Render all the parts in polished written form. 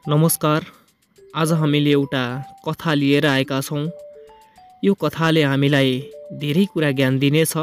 नमस्कार। आज हामीले एउटा कथा लिएर आएका छौँ। यो कथाले हामीलाई धेरै कुरा ज्ञान दिनेछ।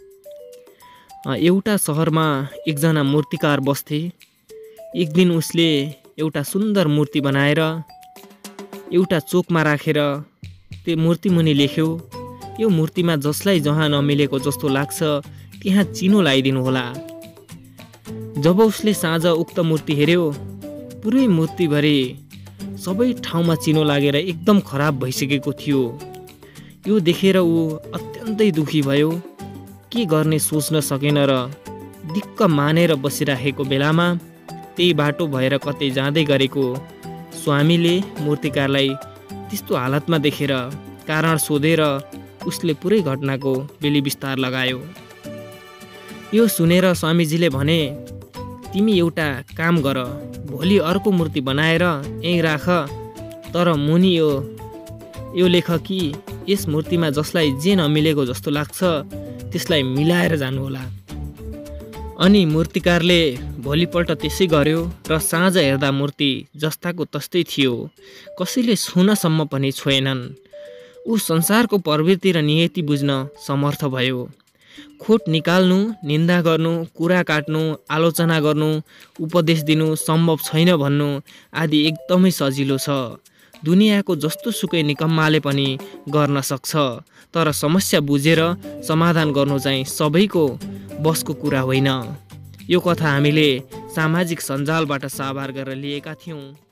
एउटा सहरमा एकजना मूर्तिकार बस्थे। एक दिन उसले एउटा सुन्दर मूर्ति बनाएर एउटा चोकमा राखेर त्यो मूर्ति मुनि लेख्यो, यो मूर्तिमा जसलाई जहाँ नमिलेको जस्तो लाग्छ त्यहाँ चिनो लगाइदिनु होला। जब उसले साँझ उक्त मूर्ति हेर्यो, पुरै मूर्तिभरि सबै ठाउँमा चिनो लागेर एकदम खराब भइसकेको थियो। यो देखेर ऊ अत्यन्तै दुखी भयो। के गर्ने सोच्न सकेन र दिक्क मानेर बसिराखेको बेलामा त्यही बाटो भएर कतै जाँदै गरेको स्वामीले मूर्तिकारलाई त्यस्तो हालतमा देखेर कारण सोधेर उसले पुरै घटनाको बेली विस्तार लगायो। यो सुनेर स्वामीजीले भने, तिमी एउटा काम गर, भोलि अर्को मूर्ति बनाएर यहीँ राख, तर मुनि यो लेख कि यस मूर्तिमा जसलाई जे नमिलेको जस्तो लाग्छ त्यसलाई मिलाएर जानुहोला। अनि मूर्तिकारले भोलिपल्ट त्यसै गर्यो र साँझ हेर्दा मूर्ति जस्ताको तस्तै थियो। कसैले छुनसम्म पनि छोएनन्। ऊ संसारको प्रवृत्ति र नियति बुझ्न समर्थ भयो। खोट निकाल्नु, निन्दा गर्नु, कुरा काट्नु, आलोचना गर्नु, उपदेश दिनु, सम्भव छैन भन्नु आदि एकदमै सजिलो छ। दुनियाँको जस्तो सुकै निकम्माले पनि गर्न सक्छ, तर समस्या बुझेर समाधान गर्नु चाहिँ सबैको बसको कुरा होइन। यो कथा हामीले सामाजिक सञ्जालबाट साभार गरेर लिएका थियौँ।